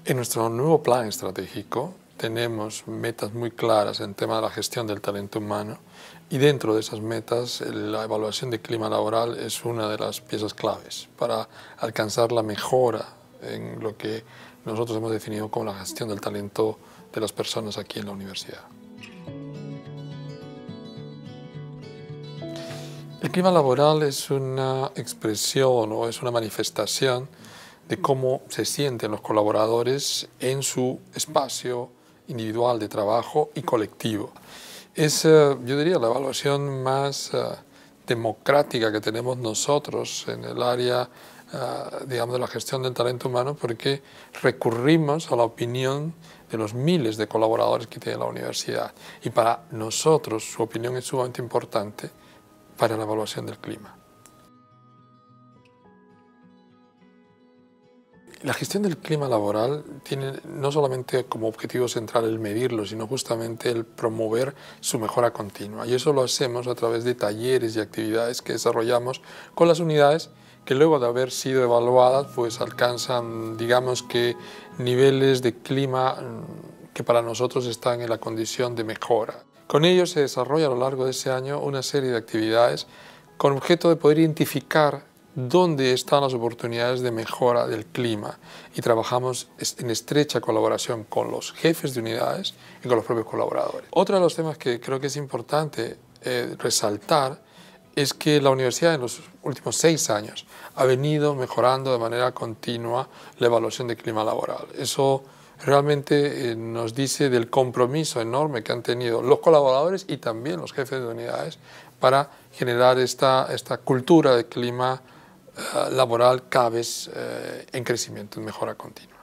En nuestro nuevo plan estratégico tenemos metas muy claras en tema de la gestión del talento humano y dentro de esas metas la evaluación de clima laboral es una de las piezas claves para alcanzar la mejora en lo que nosotros hemos definido como la gestión del talento de las personas aquí en la universidad. El clima laboral es una expresión o es una manifestación de cómo se sienten los colaboradores en su espacio individual de trabajo y colectivo. Es, yo diría, la evaluación más democrática que tenemos nosotros en el área, digamos, de la gestión del talento humano, porque recurrimos a la opinión de los miles de colaboradores que tiene la universidad. Y para nosotros su opinión es sumamente importante para la evaluación del clima. La gestión del clima laboral tiene no solamente como objetivo central el medirlo, sino justamente el promover su mejora continua. Y eso lo hacemos a través de talleres y actividades que desarrollamos con las unidades que luego de haber sido evaluadas pues alcanzan, digamos que, niveles de clima que para nosotros están en la condición de mejora. Con ello se desarrolla a lo largo de ese año una serie de actividades con objeto de poder identificar dónde están las oportunidades de mejora del clima y trabajamos en estrecha colaboración con los jefes de unidades y con los propios colaboradores. Otro de los temas que creo que es importante resaltar es que la universidad en los últimos 6 años ha venido mejorando de manera continua la evaluación de clima laboral. Eso realmente nos dice del compromiso enorme que han tenido los colaboradores y también los jefes de unidades para generar esta cultura de clima laboral cada vez en crecimiento, en mejora continua.